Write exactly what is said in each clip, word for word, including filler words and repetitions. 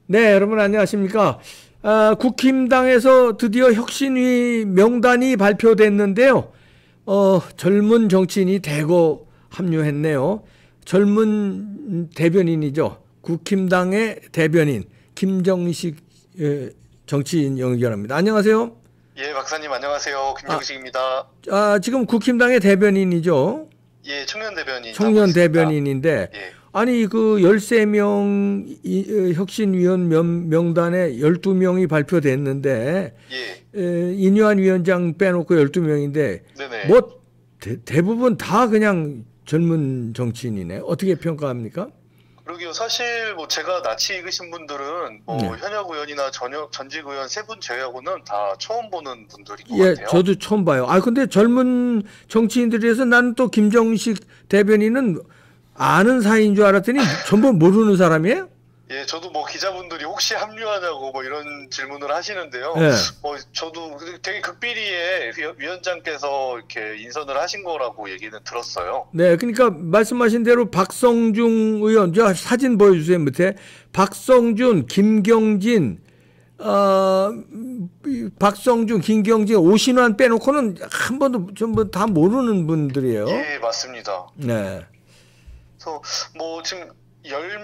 네, 여러분 안녕하십니까? 아, 국힘당에서 드디어 혁신위 명단이 발표됐는데요. 어, 젊은 정치인이 대거 합류했네요. 젊은 대변인이죠. 국힘당의 대변인 김정식 예, 정치인 연결합니다. 안녕하세요. 예, 박사님 안녕하세요. 아, 김정식입니다. 아, 지금 국힘당의 대변인이죠. 예, 청년 대변인 하고 청년 있습니다. 대변인인데, 예, 아니, 그 열세 명 혁신위원 명, 명단에 열두 명이 발표됐는데, 예, 에, 인유한 위원장 빼놓고 열두 명인데, 네네. 뭐, 대, 대부분 다 그냥 젊은 정치인이네. 어떻게 평가합니까? 그러게요. 사실 뭐 제가 낯이 익으신 분들은 뭐 네. 현역 의원이나 전역 전직 의원 세 분 제외하고는 다 처음 보는 분들인 것 예, 같아요. 저도 처음 봐요. 아, 근데 젊은 정치인들에서 나는 또 김정식 대변인은 아는 사이인 줄 알았더니 전부 모르는 사람이에요? 예, 저도 뭐 기자분들이 혹시 합류하냐고 뭐 이런 질문을 하시는데요. 예. 뭐 저도 되게 극비리에 위- 위원장께서 이렇게 인선을 하신 거라고 얘기는 들었어요. 네, 그러니까 말씀하신 대로 박성중 의원, 저 사진 보여주세요, 밑에. 박성준, 김경진, 어, 이 박성준, 김경진, 오신환 빼놓고는 한 번도 전부 다 모르는 분들이에요. 예, 맞습니다. 네. 그래서 뭐 지금 열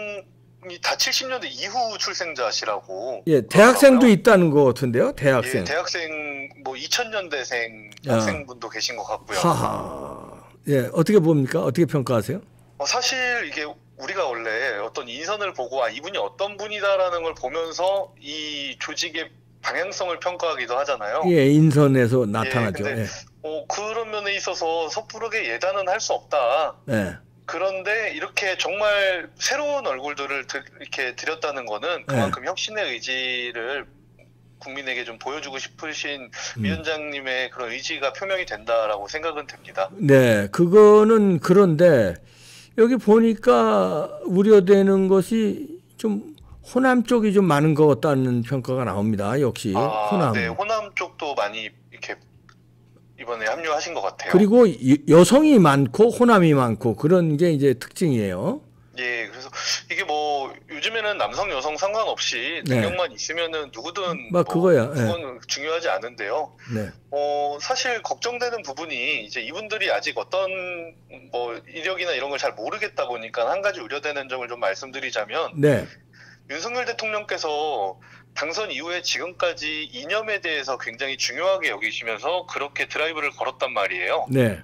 명이 다 칠십 년대 이후 출생자시라고 예, 대학생도 그러더라고요. 있다는 것 같은데요, 예, 대학생. 대학생 뭐 이천 년대생 야. 학생분도 계신 것 같고요. 하하. 예, 어떻게 봅니까? 어떻게 평가하세요? 어, 사실 이게 우리가 원래 어떤 인선을 보고 아 이분이 어떤 분이다라는 걸 보면서 이 조직의 방향성을 평가하기도 하잖아요. 예, 인선에서 예, 나타나죠. 근데 예. 어, 그런 면에 있어서 섣부르게 예단은 할 수 없다. 예. 그런데 이렇게 정말 새로운 얼굴들을 드, 이렇게 들였다는 거는 그만큼 혁신의 의지를 국민에게 좀 보여주고 싶으신 음. 위원장님의 그런 의지가 표명이 된다라고 생각은 됩니다. 네, 그거는 그런데 여기 보니까 우려되는 것이 좀 호남 쪽이 좀 많은 것 같다는 평가가 나옵니다. 역시 아, 호남. 네, 호남 쪽도 많이 이렇게 이번에 합류하신 것 같아요. 그리고 이- 여성이 많고 호남이 많고 그런 게 이제 특징이에요. 예, 그래서 이게 뭐 요즘에는 남성 여성 상관없이 네. 능력만 있으면은 누구든 막 뭐 그거야. 예. 그건 중요하지 않은데요. 네. 어, 사실 걱정되는 부분이 이제 이분들이 아직 어떤 뭐 이력이나 이런 걸 잘 모르겠다 보니까 한 가지 우려되는 점을 좀 말씀드리자면 네. 윤석열 대통령께서 당선 이후에 지금까지 이념에 대해서 굉장히 중요하게 여기시면서 그렇게 드라이브를 걸었단 말이에요. 네.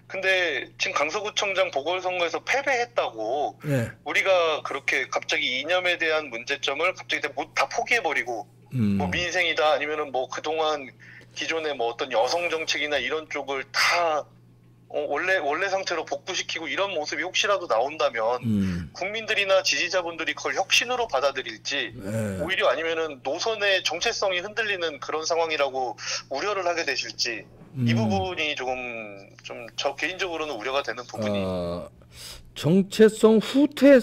근데 지금 강서구청장 보궐선거에서 패배했다고 네. 우리가 그렇게 갑자기 이념에 대한 문제점을 갑자기 다, 못- 다 포기해버리고 음. 뭐 민생이다 아니면은 뭐 그동안 기존의 뭐 어떤 여성 정책이나 이런 쪽을 다 어, 원래 원래 상태로 복구시키고 이런 모습이 혹시라도 나온다면 음. 국민들이나 지지자분들이 그걸 혁신으로 받아들일지 네. 오히려 아니면은 노선의 정체성이 흔들리는 그런 상황이라고 우려를 하게 되실지 이 음. 부분이 조금 좀 저 개인적으로는 우려가 되는 부분이 어, 정체성 후퇴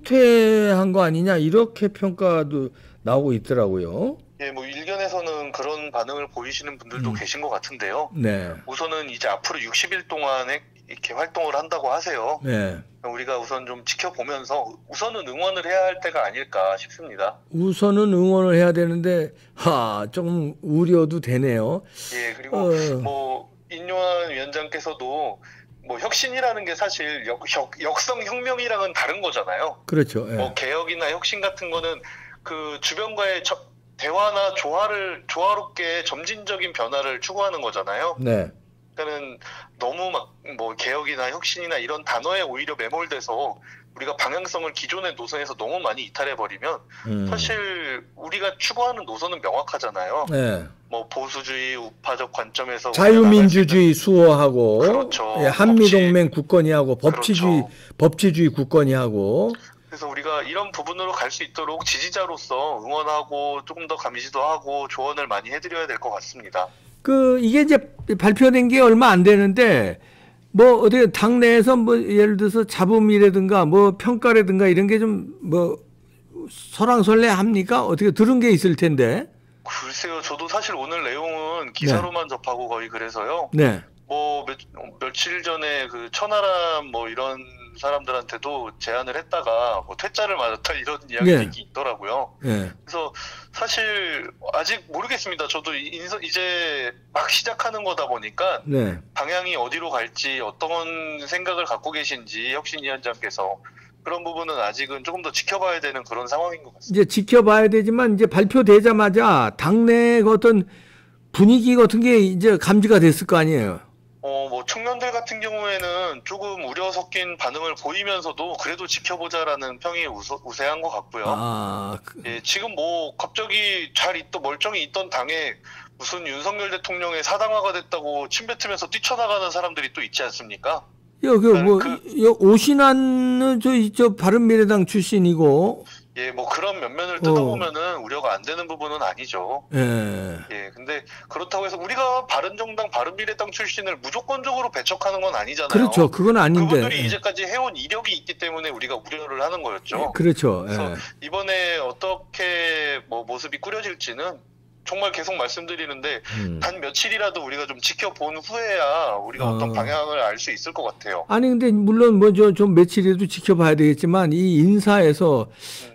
후퇴한 거 아니냐 이렇게 평가도 나오고 있더라고요. 예, 뭐 일견에서는 그런 반응을 보이시는 분들도 음. 계신 것 같은데요. 네. 우선은 이제 앞으로 육십 일 동안에 이렇게 활동을 한다고 하세요. 네. 우리가 우선 좀 지켜보면서 우선은 응원을 해야 할 때가 아닐까 싶습니다. 우선은 응원을 해야 되는데 하, 조금 우려도 되네요. 예, 그리고 어, 뭐 인요한 위원장께서도 뭐 혁신이라는 게 사실 역, 역, 역성 혁명이랑은 다른 거잖아요. 그렇죠. 예. 뭐 개혁이나 혁신 같은 거는 그 주변과의 저, 대화나 조화를 조화롭게 점진적인 변화를 추구하는 거잖아요. 네. 그러니까는 너무 막 뭐 개혁이나 혁신이나 이런 단어에 오히려 매몰돼서 우리가 방향성을 기존의 노선에서 너무 많이 이탈해 버리면 음. 사실 우리가 추구하는 노선은 명확하잖아요. 네. 뭐 보수주의 우파적 관점에서 자유민주주의 수호하고 그렇죠. 예, 한미동맹 굳건히 하고 법치주의 그렇죠. 법치주의 굳건히 하고 그래서 우리가 이런 부분으로 갈 수 있도록 지지자로서 응원하고 조금 더 감시도 하고 조언을 많이 해드려야 될 것 같습니다. 그 이게 이제 발표된 게 얼마 안 되는데 뭐 어떻게 당내에서 뭐 예를 들어서 잡음이라든가 뭐 평가라든가 이런 게 좀 뭐 설왕설래합니까? 어떻게 들은 게 있을 텐데. 글쎄요, 저도 사실 오늘 내용은 기사로만 접하고 거의 그래서요. 네. 뭐 며, 며칠 전에 그 천하람 뭐 이런 사람들한테도 제안을 했다가 뭐 퇴짜를 맞았다 이런 이야기가 예. 있더라고요. 예. 그래서 사실 아직 모르겠습니다. 저도 인서, 이제 막 시작하는 거다 보니까 네. 방향이 어디로 갈지 어떤 생각을 갖고 계신지 혁신위원장께서 그런 부분은 아직은 조금 더 지켜봐야 되는 그런 상황인 것 같습니다. 이제 지켜봐야 되지만 이제 발표되자마자 당내 어떤 분위기 같은 게 이제 감지가 됐을 거 아니에요. 어, 뭐 청년들 같은 경우에는 조금 우려 섞인 반응을 보이면서도 그래도 지켜보자라는 평이 우세, 우세한 것 같고요. 아, 그, 예, 지금 뭐 갑자기 잘 있던 멀쩡히 있던 당에 무슨 윤석열 대통령의 사당화가 됐다고 침뱉으면서 뛰쳐나가는 사람들이 또 있지 않습니까? 여기 뭐 그- 여- 오신환은 저, 저 바른미래당 출신이고, 예, 뭐 그런 면면을 뜯어보면은 우려가 안 되는 부분은 아니죠. 예, 예, 근데 그렇다고 해서 우리가 바른정당, 바른미래당 출신을 무조건적으로 배척하는 건 아니잖아요. 그렇죠. 그건 아닌데, 그분들이 예. 이제까지 해온 이력이 있기 때문에 우리가 우려를 하는 거였죠. 그렇죠. 그래서 예. 이번에 어떻게 뭐 모습이 꾸려질지는 정말 계속 말씀드리는데 음. 단 며칠이라도 우리가 좀 지켜본 후에야 우리가 어. 어떤 방향을 알 수 있을 것 같아요. 아니 근데 물론 뭐저 좀 며칠이라도 지켜봐야 되겠지만 이 인사에서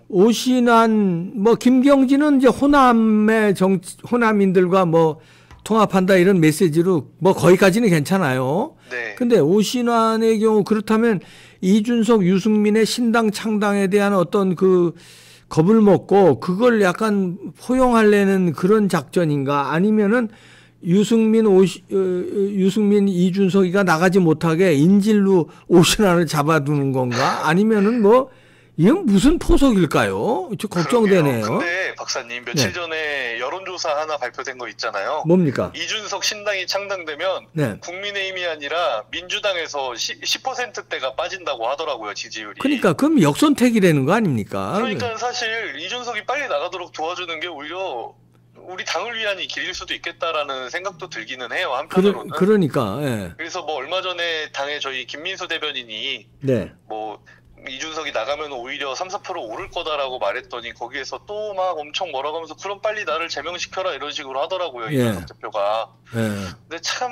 오신환 뭐 김경진은 이제 호남의 정 호남인들과 뭐 통합한다 이런 메시지로 뭐 거기까지는 괜찮아요. 네. 근데 오신환의 경우 그렇다면 이준석, 유승민의 신당 창당에 대한 어떤 그 겁을 먹고 그걸 약간 포용하려는 그런 작전인가 아니면은 유승민, 오시, 어, 유승민, 이준석이가 나가지 못하게 인질로 오신환을 잡아두는 건가? 아니면은 뭐 이건 무슨 포석일까요? 저 걱정되네요. 그러게요. 근데 박사님 며칠 네. 전에 여론조사 하나 발표된 거 있잖아요. 뭡니까? 이준석 신당이 창당되면 네. 국민의힘이 아니라 민주당에서 십 퍼센트대가 빠진다고 하더라고요, 지지율이. 그러니까 그럼 역선택이라는 거 아닙니까? 그러니까 사실 이준석이 빨리 나가도록 도와주는 게 오히려 우리 당을 위한 길일 수도 있겠다라는 생각도 들기는 해요, 그러, 한편으로는. 그러니까 예. 그래서 뭐 얼마 전에 당에 저희 김민수 대변인이 네. 뭐 이준석이 나가면 오히려 삼, 사 퍼센트 오를 거다라고 말했더니 거기에서 또 막 엄청 뭐라고 하면서 그럼 빨리 나를 제명시켜라 이런 식으로 하더라고요. 예. 이준석 대표가. 예. 근데 참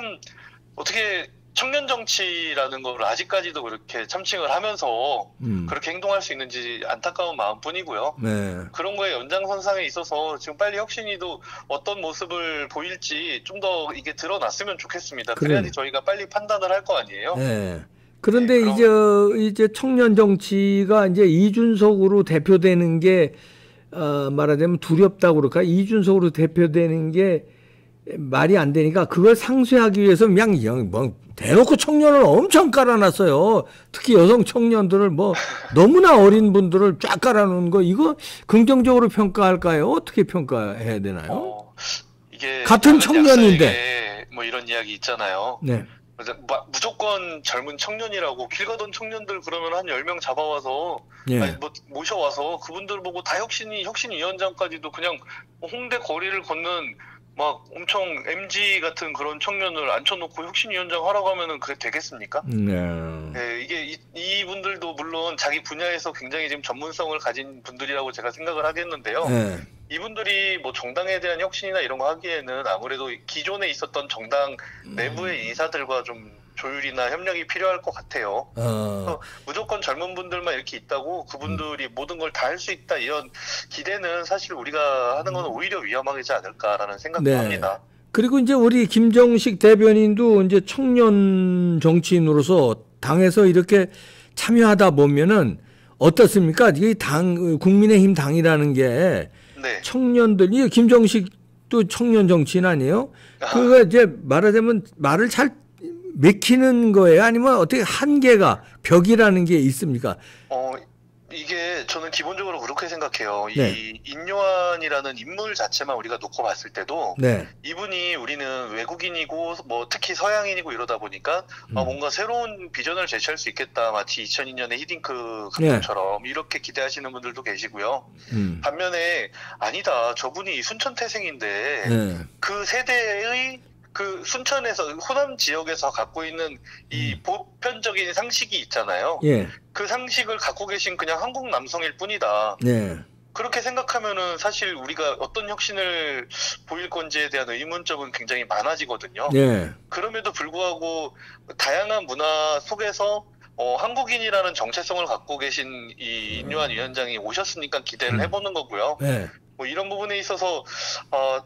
어떻게 청년 정치라는 걸 아직까지도 그렇게 참칭을 하면서 음. 그렇게 행동할 수 있는지 안타까운 마음뿐이고요. 네. 그런 거에 연장선상에 있어서 지금 빨리 혁신이도 어떤 모습을 보일지 좀 더 이게 드러났으면 좋겠습니다. 그래. 그래야지 저희가 빨리 판단을 할 거 아니에요. 예. 그런데 네, 이제 이제 청년 정치가 이제 이준석으로 대표되는 게 어, 말하자면 두렵다고 그럴까? 이준석으로 대표되는 게 말이 안 되니까 그걸 상쇄하기 위해서 그냥 그냥 뭐 대놓고 청년을 엄청 깔아놨어요. 특히 여성 청년들을 뭐 너무나 어린 분들을 쫙 깔아놓은 거 이거 긍정적으로 평가할까요? 어떻게 평가해야 되나요? 어, 이게 같은 작은 청년인데. 약사에게 뭐 이런 이야기 있잖아요. 네. 그래서 마- 무조건 젊은 청년이라고 길 가던 청년들 그러면 한 열 명 잡아와서 예. 아니, 뭐 모셔와서 그분들 보고 다 혁신이 혁신위원장까지도 그냥 홍대 거리를 걷는 막 엄청 엠지 같은 그런 청년을 앉혀놓고 혁신위원장 하라고 하면은 그게 되겠습니까? 네. 네, 이게 이, 이분들도 물론 자기 분야에서 굉장히 지금 전문성을 가진 분들이라고 제가 생각을 하겠는데요. 네. 이분들이 뭐 정당에 대한 혁신이나 이런 거 하기에는 아무래도 기존에 있었던 정당 내부의 인사들과 좀 조율이나 협력이 필요할 것 같아요. 어. 무조건 젊은 분들만 이렇게 있다고 그분들이 모든 걸 다 할 수 있다 이런 기대는 사실 우리가 하는 건 오히려 위험하지 않을까라는 생각도 네. 합니다. 그리고 이제 우리 김정식 대변인도 이제 청년 정치인으로서 당에서 이렇게 참여하다 보면은 어떻습니까? 이 당, 국민의힘 당이라는 게 네. 청년들, 이 김정식도 청년 정치인 아니에요? 그거 이제 말하자면 말을 잘 맥히는 거예요? 아니면 어떻게 한계가, 벽이라는 게 있습니까? 어, 이게 저는 기본적으로 그렇게 생각해요. 네. 이 인요한이라는 인물 자체만 우리가 놓고 봤을 때도 네. 이분이 우리는 외국인이고 뭐 특히 서양인이고 이러다 보니까 음. 아, 뭔가 새로운 비전을 제시할 수 있겠다. 마치 이천이 년에 히딩크 네. 감독처럼 이렇게 기대하시는 분들도 계시고요. 음. 반면에 아니다. 저분이 순천 태생인데 네. 그 세대의 그 순천에서 호남 지역에서 갖고 있는 이 보편적인 상식이 있잖아요. 예. 그 상식을 갖고 계신 그냥 한국 남성일 뿐이다. 네. 그렇게 생각하면은 사실 우리가 어떤 혁신을 보일 건지에 대한 의문점은 굉장히 많아지거든요. 네. 그럼에도 불구하고 다양한 문화 속에서 어, 한국인이라는 정체성을 갖고 계신 이 인요한 위원장이 오셨으니까 기대를 해보는 거고요. 네. 뭐 이런 부분에 있어서 어,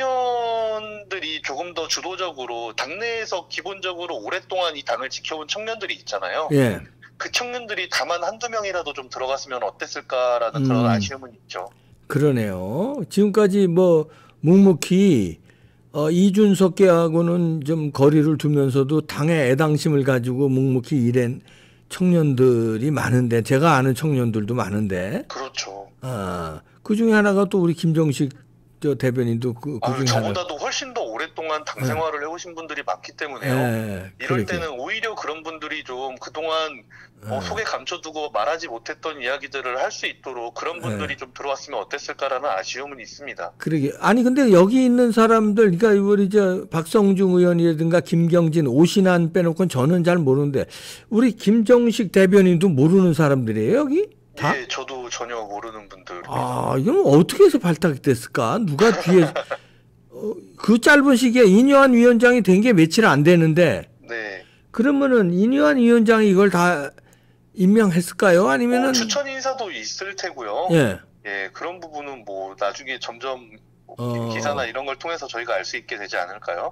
청년들이 조금 더 주도적으로 당내에서 기본적으로 오랫동안 이 당을 지켜온 청년들이 있잖아요. 예. 그 청년들이 다만 한두 명이라도 좀 들어갔으면 어땠을까라는 음. 그런 아쉬움은 있죠. 그러네요. 지금까지 뭐 묵묵히 어, 이준석계하고는 좀 거리를 두면서도 당의 애당심을 가지고 묵묵히 일한 청년들이 많은데, 제가 아는 청년들도 많은데. 그렇죠. 아, 그 중에 하나가 또 우리 김정식 저 대변인도 그, 그 아유, 중에 하나. 저보다도 훨씬 더 오랫동안 당 생활을 해오신 분들이 많기 때문에요. 예, 이럴 그러게. 때는 오히려 그런 분들이 좀 그동안 어, 예. 속에 감춰두고 말하지 못했던 이야기들을 할 수 있도록 그런 분들이 예. 좀 들어왔으면 어땠을까라는 아쉬움은 있습니다. 그러게. 아니 근데 여기 있는 사람들, 그러니까 우리 저 박성중 의원이라든가 김경진, 오신환 빼놓고는 저는 잘 모르는데, 우리 김정식 대변인도 모르는 사람들이에요 여기? 다? 예, 저도 전혀 모르는 분들. 아, 이건 어떻게 해서 발탁이 됐을까? 누가 뒤에 어, 그 짧은 시기에 인요한 위원장이 된 게 며칠 안 되는데, 네. 그러면은 인요한 위원장이 이걸 다 임명했을까요? 아니면은 어, 추천 인사도 있을 테고요. 예. 예, 그런 부분은 뭐 나중에 점점 뭐 어. 기사나 이런 걸 통해서 저희가 알 수 있게 되지 않을까요?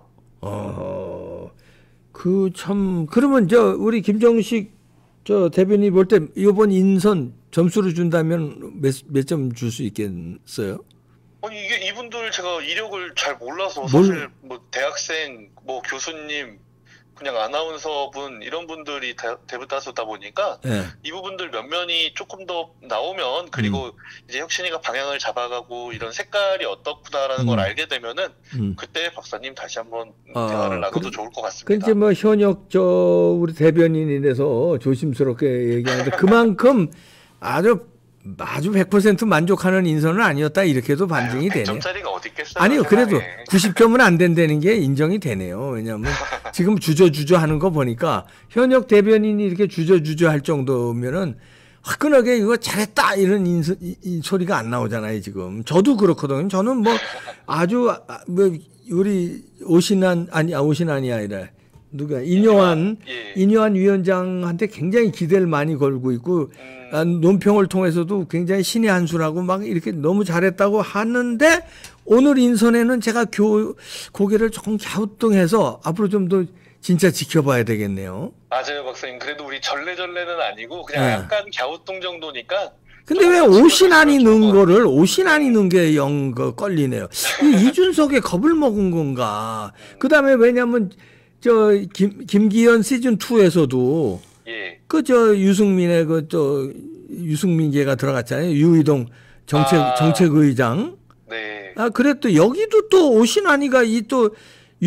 어, 그 참, 그러면 저 우리 김정식 저 대변인 볼 때 이번 인선 점수를 준다면 몇 몇 점 줄 수 있겠어요? 아니 이게 이분들 제가 이력을 잘 몰라서 뭘- 사실 뭐 대학생, 뭐 교수님, 그냥 아나운서분 이런 분들이 대, 대다수다 보니까 예. 이 부분들 면면이 조금 더 나오면, 그리고 음. 이제 혁신이가 방향을 잡아가고 이런 색깔이 어떻구나라는 음. 걸 알게 되면은 음. 그때 박사님 다시 한번 아, 대화를 나눠도 그래- 좋을 것 그 같습니다. 이제 뭐 현역 저 우리 대변인이라서 조심스럽게 얘기하는데 그만큼 아주 아주 백 퍼센트 만족하는 인선은 아니었다, 이렇게도 반증이 되네요. 백 점짜리가 어디 있겠어요? 아니요, 그래도 세상에. 구십 점은 안 된다는 게 인정이 되네요. 왜냐하면 지금 주저주저 하는 거 보니까 현역 대변인이 이렇게 주저주저 할 정도면은 화끈하게 이거 잘했다 이런 인서, 이, 이 소리가 안 나오잖아요, 지금. 저도 그렇거든요. 저는 뭐 아주 아, 뭐 우리 오신환 아니 아 오신환이 아니라 누가 인요한 예. 인요한 위원장한테 굉장히 기대를 많이 걸고 있고, 음, 아, 논평을 통해서도 굉장히 신의 한 수라고 막 이렇게 너무 잘했다고 하는데, 오늘 인선에는 제가 교, 고개를 조금 갸우뚱해서 앞으로 좀 더 진짜 지켜봐야 되겠네요. 맞아요, 박사님. 그래도 우리 절레절레는 아니고 그냥 네. 약간 갸우뚱 정도니까. 근데 왜 조금 오신환이 지켜주면 넣은 좋을 것 거를 오신환이 넣은 게 영 거 걸리네요. 이 이준석에 겁을 먹은 건가? 그 다음에 왜냐면 저 김, 김기현 시즌 이에서도 예. 그 저 유승민의 그 저 유승민계가 들어갔잖아요. 유이동 정책 아. 정책의장. 네. 아 그랬도 여기도 또 오신환이가 이 또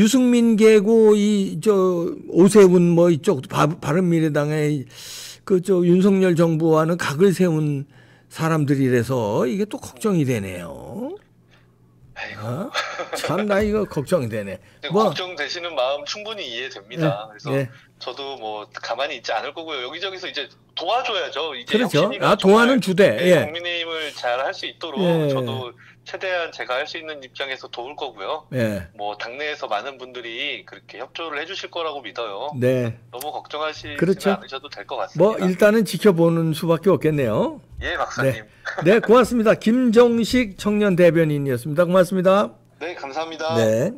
유승민계고 이 저 오세훈 뭐 이쪽 바, 바른미래당의 그 저 윤석열 정부와는 각을 세운 사람들이라서 이게 또 걱정이 되네요. 아이고. 어? 참 나 이거 걱정이 되네. 근데 뭐 걱정되시는 마음 충분히 이해됩니다. 예, 그래서 예. 저도 뭐 가만히 있지 않을 거고요. 여기저기서 이제 도와줘야죠. 이제 그렇죠. 혁신이가 아 도와는 정말, 주되. 예, 예. 국민의힘을 잘 할 수 있도록 예. 저도 최대한 제가 할 수 있는 입장에서 도울 거고요. 예. 뭐 당내에서 많은 분들이 그렇게 협조를 해주실 거라고 믿어요. 네. 너무 걱정하시지 그렇죠. 않으셔도 될 것 같습니다. 뭐 일단은 지켜보는 수밖에 없겠네요. 예, 박사님. 네. 네, 고맙습니다. 김정식 청년 대변인이었습니다. 고맙습니다. 네, 감사합니다. 네.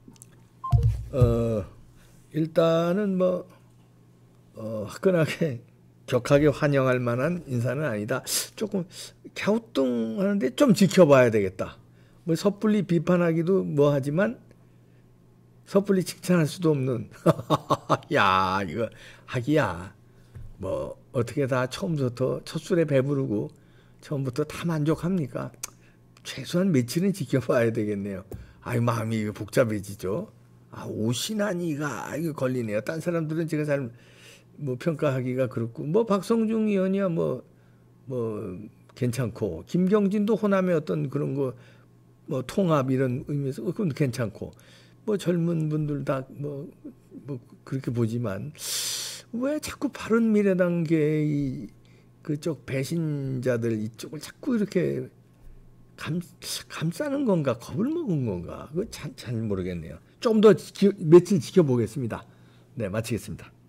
어, 일단은 뭐, 어, 화끈하게 격하게 환영할 만한 인사는 아니다. 조금 갸우뚱하는데 좀 지켜봐야 되겠다. 뭐 섣불리 비판하기도 뭐 하지만 섣불리 칭찬할 수도 없는. 야, 이거 하기야. 뭐 어떻게 다 처음부터 첫 술에 배부르고 처음부터 다 만족합니까? 최소한 며칠은 지켜봐야 되겠네요. 아이 마음이 복잡해지죠. 아 오신환이가 이거 걸리네요. 딴 사람들은 제가 잘 뭐 평가하기가 그렇고, 뭐 박성중 의원이야 뭐 뭐 괜찮고, 김경진도 호남의 어떤 그런 거 뭐 통합 이런 의미에서 그건 괜찮고, 뭐 젊은 분들 다 뭐 뭐 그렇게 보지만 왜 자꾸 바른미래당계의 그쪽 배신자들 이쪽을 자꾸 이렇게 감, 감싸는 건가, 겁을 먹은 건가, 그거 잘, 잘 모르겠네요. 좀 더 며칠 지켜보겠습니다. 네, 마치겠습니다.